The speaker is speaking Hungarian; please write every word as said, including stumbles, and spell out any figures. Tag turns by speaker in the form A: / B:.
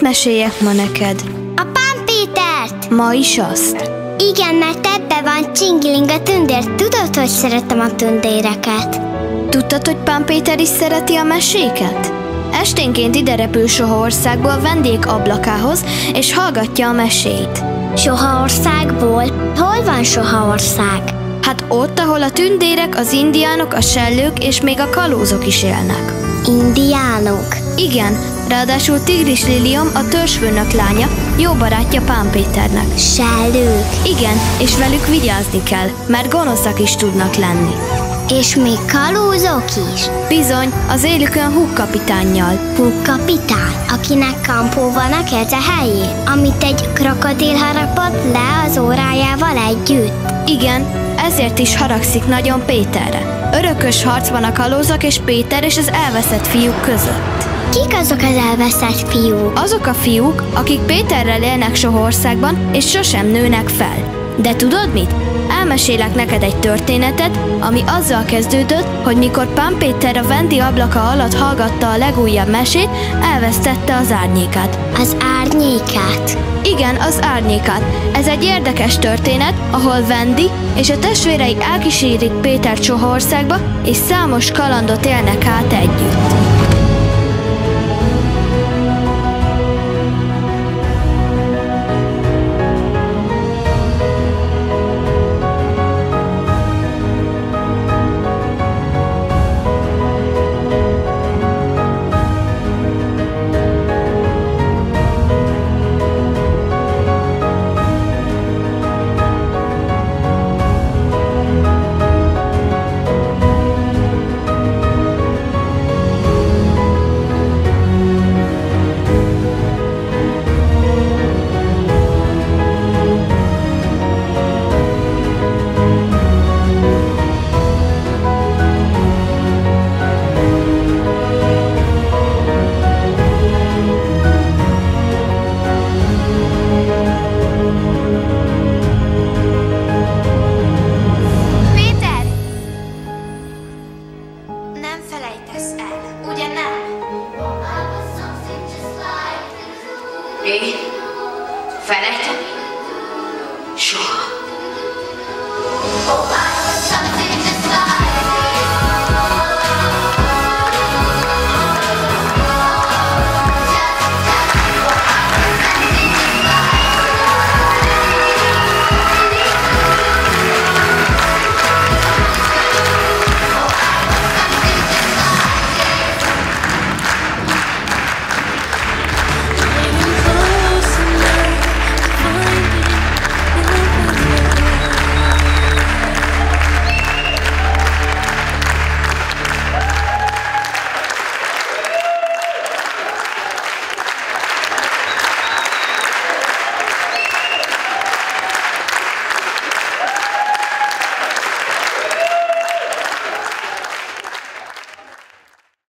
A: meséljek ma neked?
B: A Pán Pétert!
A: Ma is azt?
B: Igen, mert ebbe van Csingiling a tündér. Tudod, hogy szeretem a tündéreket?
A: Tudtad, hogy Pán Péter is szereti a meséket? Esténként ide repül Sohaországból vendég ablakához, és hallgatja a mesét.
B: Sohaországból? Hol van Sohaország?
A: Hát ott, ahol a tündérek, az indiánok, a sellők és még a kalózok is élnek.
B: Indiánok?
A: Igen, ráadásul Tigris Lilium, a törzsfőnök lánya, jó barátja Pán Péternek.
B: Sellők?
A: Igen, és velük vigyázni kell, mert gonoszak is tudnak lenni.
B: És még kalózok is?
A: Bizony, az élükön Hook kapitánnyal.
B: Hook kapitány, akinek kampó van a keze helyén, amit egy krokodil harapott le az órájával együtt.
A: Igen, ezért is haragszik nagyon Péterre. Örökös harc van a kalózok és Péter és az elveszett fiúk között.
B: Kik azok az elveszett fiúk?
A: Azok a fiúk, akik Péterrel élnek Sohaországban, és sosem nőnek fel. De tudod mit? Elmesélek neked egy történetet, ami azzal kezdődött, hogy mikor Pán Péter a Vendi ablaka alatt hallgatta a legújabb mesét, elvesztette az árnyékát.
B: Az árnyékát?
A: Igen, az árnyékát. Ez egy érdekes történet, ahol Vendi és a testvérei elkísérik Pétert Sohaországba, és számos kalandot élnek át együtt.